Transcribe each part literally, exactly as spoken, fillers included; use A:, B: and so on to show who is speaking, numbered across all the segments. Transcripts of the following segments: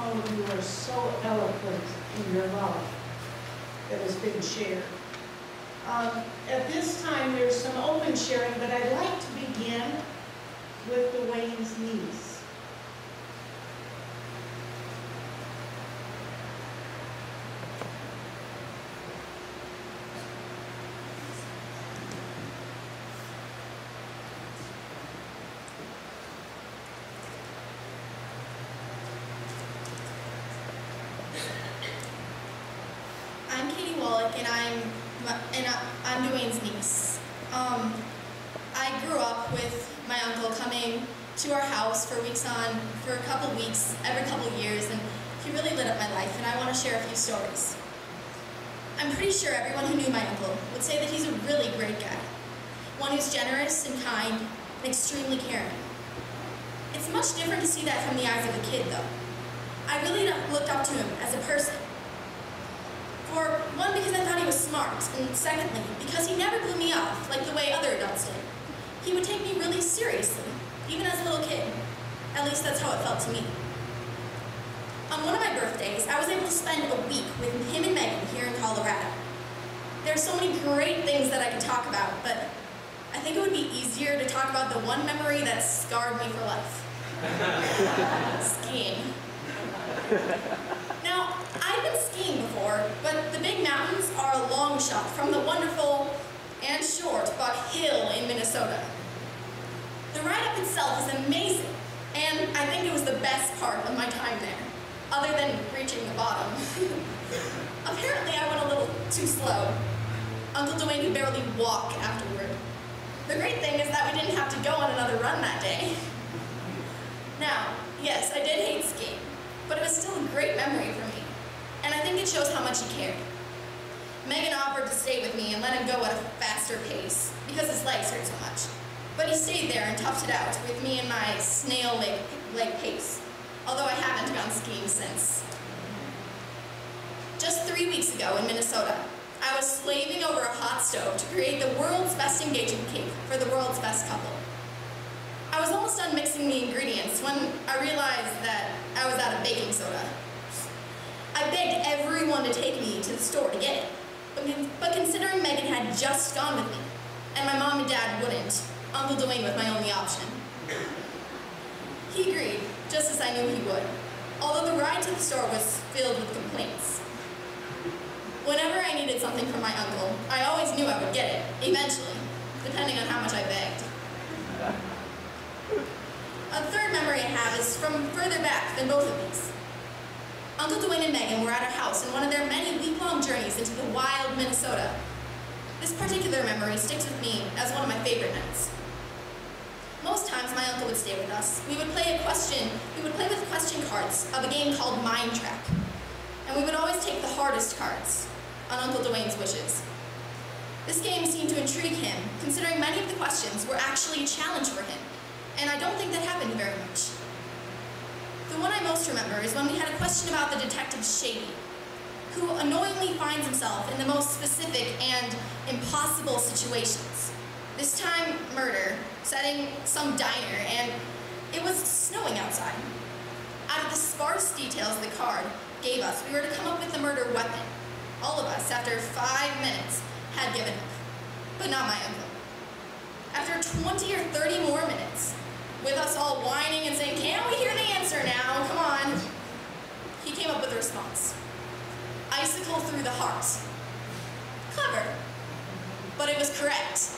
A: Oh, you are so eloquent in your love that has been shared. Um, at this time, there's some open sharing, but I'd like to begin with the Wayne's niece.
B: I'm Katie Wallach, and I'm and I'm Dwayne's niece. Um, I grew up with my uncle coming to our house for weeks on, for a couple weeks, every couple years, and he really lit up my life, and I want to share a few stories. I'm pretty sure everyone who knew my uncle would say that he's a really great guy, one who's generous and kind and extremely caring. It's much different to see that from the eyes of a kid, though. I really looked up to him as a person. For one, because I thought he was smart, and secondly, because he never blew me off like the way other adults did. He would take me really seriously, even as a little kid. At least that's how it felt to me. On one of my birthdays, I was able to spend a week with him and Megan here in Colorado. There are so many great things that I could talk about, but I think it would be easier to talk about the one memory that scarred me for life. Skiing. Now, I've been skiing before, but the big mountains are a long shot from the wonderful and short Buck Hill in Minnesota. The ride up itself is amazing, and I think it was the best part of my time there, other than reaching the bottom. Apparently, I went a little too slow. Uncle Dwayne could barely walk afterward. The great thing is that we didn't have to go on another run that day. Now, yes, I did hate skiing, but it was still a great memory for me, and I think it shows how much he cared. Megan offered to stay with me and let him go at a faster pace, because his legs hurt so much. But he stayed there and toughed it out with me and my snail leg, leg pace, although I haven't gone skiing since. Just three weeks ago in Minnesota, I was slaving over a hot stove to create the world's best engagement cake for the world's best couple. I was almost done mixing the ingredients when I realized that I was out of baking soda. I begged everyone to take me to the store to get it, but, but considering Megan had just gone with me, and my mom and dad wouldn't, Uncle Dwayne was my only option. He agreed, just as I knew he would, although the ride to the store was filled with complaints. Whenever I needed something from my uncle, I always knew I would get it, eventually, depending on how much I begged. A third memory I have is from further back than both of these. Uncle Dwayne and Megan were at our house in one of their many week-long journeys into the wild Minnesota. This particular memory sticks with me as one of my favorite nights. Most times my uncle would stay with us. We would play a question, we would play with question cards of a game called Mind Trap. And we would always take the hardest cards on Uncle Dwayne's wishes. This game seemed to intrigue him, considering many of the questions were actually a challenge for him. And I don't think that happened very much. The one I most remember is when we had a question about the detective Shady, who annoyingly finds himself in the most specific and impossible situations. This time, murder, setting some diner, and it was snowing outside. Out of the sparse details the card gave us, we were to come up with the murder weapon. All of us, after five minutes, had given up, but not my uncle. After twenty or thirty more minutes, with us all whining and saying, "Can't we hear the answer now? Come on." He came up with a response. Icicle through the heart. Clever, but it was correct.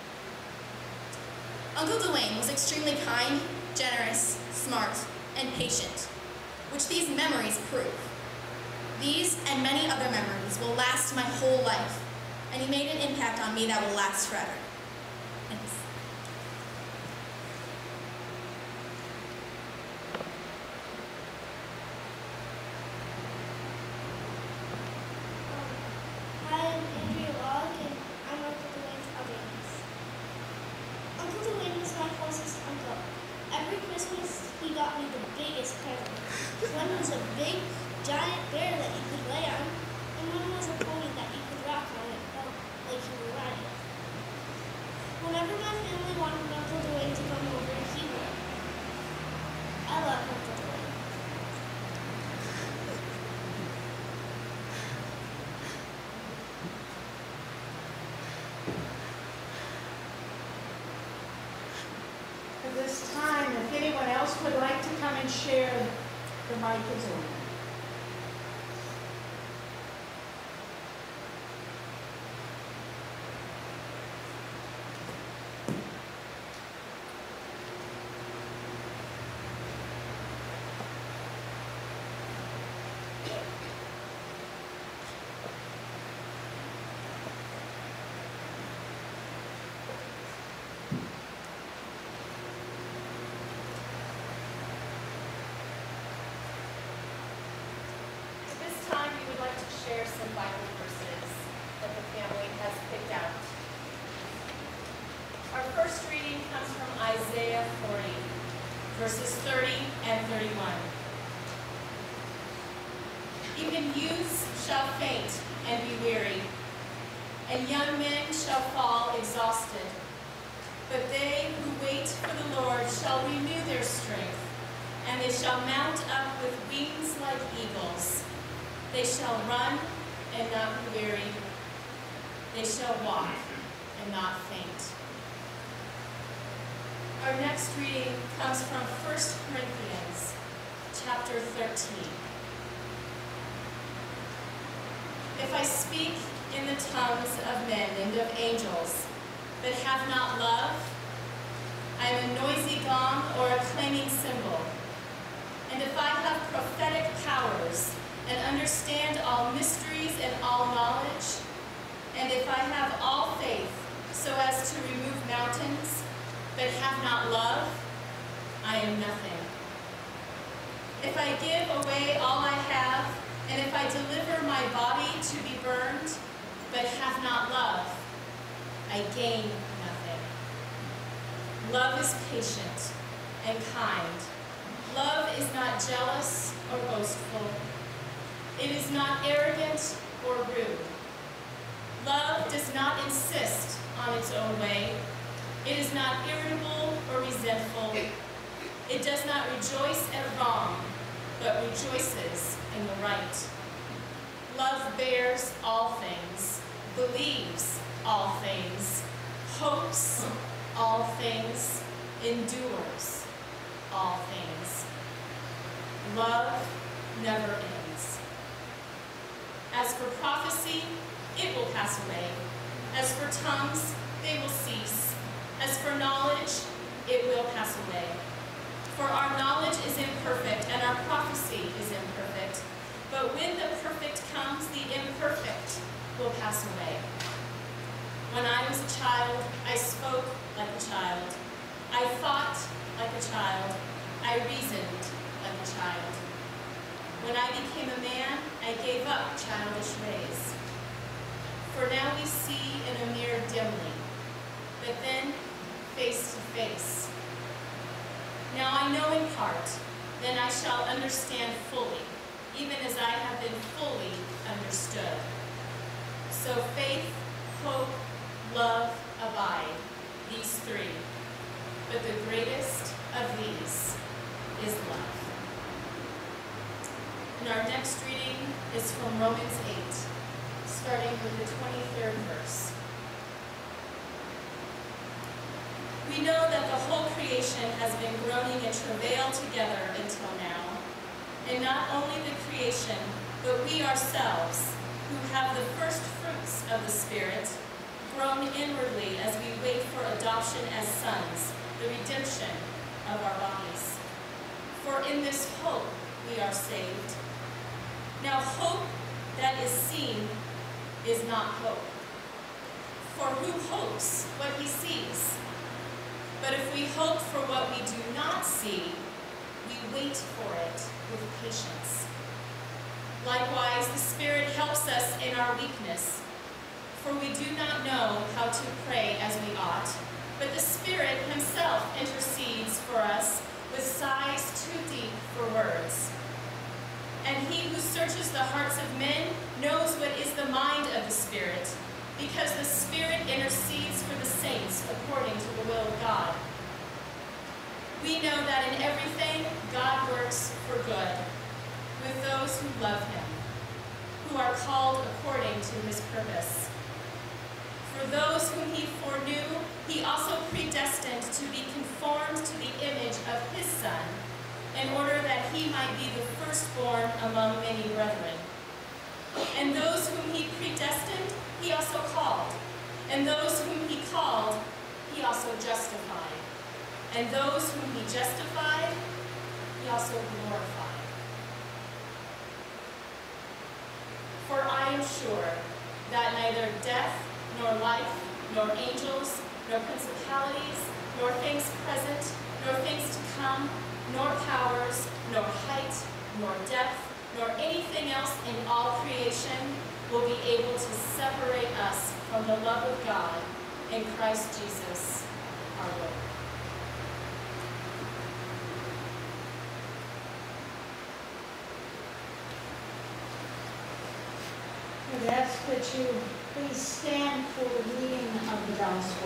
B: Uncle Dwayne was extremely kind, generous, smart, and patient, which these memories prove. These and many other memories will last my whole life, and he made an impact on me that will last forever. Thanks.
C: Hi, I'm Andrea Log, and I'm Uncle Dwayne's other niece. Uncle Dwayne was my closest uncle. Every Christmas, he got me the biggest present. One was a big, giant bear that you could lay on, and one was a pony that you could rock on and felt like you were riding.
A: at this time, if anyone else would like to come and share, the mic is open.
D: Share some Bible verses that the family has picked out. Our first reading comes from Isaiah forty, verses thirty and thirty-one. Even youths shall faint and be weary, and young men shall fall exhausted. But they who wait for the Lord shall renew their strength, and they shall mount up with wings like eagles. They shall run and not be weary. They shall walk and not faint. Our next reading comes from First Corinthians chapter thirteen. If I speak in the tongues of men and of angels, but have not love, I am a noisy gong or a clanging cymbal. And if I have prophetic powers, and understand all mysteries and all knowledge, and if I have all faith so as to remove mountains, but have not love, I am nothing. If I give away all I have, and if I deliver my body to be burned, but have not love, I gain nothing. Love is patient and kind. Love is not jealous or boastful. It is not arrogant or rude. Love does not insist on its own way. It is not irritable or resentful. It does not rejoice at wrong, but rejoices in the right. Love bears all things, believes all things, hopes all things, endures all things. Love never ends. As for prophecy, it will pass away. As for tongues, they will cease. As for knowledge, it will pass away. For our knowledge is imperfect, and our prophecy is imperfect. But when the perfect comes, the imperfect will pass away. When I was a child, I spoke like a child. I thought like a child. I reasoned like a child. When I became a man, I gave up childish ways. For now we see in a mirror dimly, but then face to face. Now I know in part, then I shall understand fully, even as I have been fully understood. So faith, hope, love abide, these three. But the greatest of these is love. And our next reading is from Romans eight, starting with the twenty-third verse. We know that the whole creation has been groaning in travail together until now. And not only the creation, but we ourselves, who have the first fruits of the Spirit, groan inwardly as we wait for adoption as sons, the redemption of our bodies. For in this hope we are saved. Now hope that is seen is not hope. For who hopes what he sees? But if we hope for what we do not see, we wait for it with patience. Likewise, the Spirit helps us in our weakness, for we do not know how to pray as we ought, but the Spirit himself intercedes for us with sighs too deep for words. And he who searches the hearts of men knows what is the mind of the Spirit, because the Spirit intercedes for the saints according to the will of God. We know that in everything God works for good, with those who love him, who are called according to his purpose. For those whom he foreknew, he also predestined to be conformed to the Son, in order that he might be the firstborn among many brethren. And those whom he predestined, he also called. And those whom he called, he also justified. And those whom he justified, he also glorified. For I am sure that neither death, nor life, nor angels, nor principalities, nor things present, nor things to come, nor powers, nor height, nor depth, nor anything else in all creation will be able to separate us from the love of God in Christ Jesus our Lord.
A: I'd ask that you please stand for the reading of the gospel.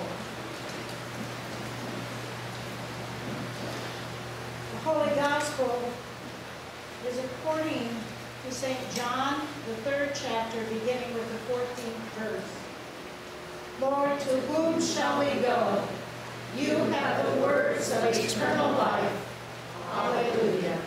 A: The Holy Gospel is according to Saint John, the third chapter, beginning with the fourteenth verse. Lord, to whom shall we go? You have the words of eternal life. Alleluia.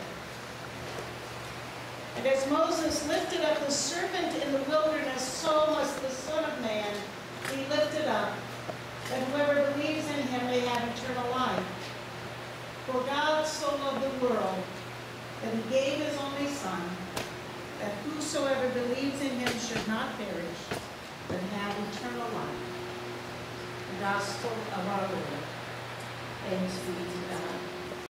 A: And as Moses lifted up the serpent in the wilderness, so must the Son of Man be lifted up, that whoever believes in him may have eternal life. For God so loved the world, that he gave his only Son, that whosoever believes in him should not perish, but have eternal life. The Gospel of our Lord. Thanks be to God.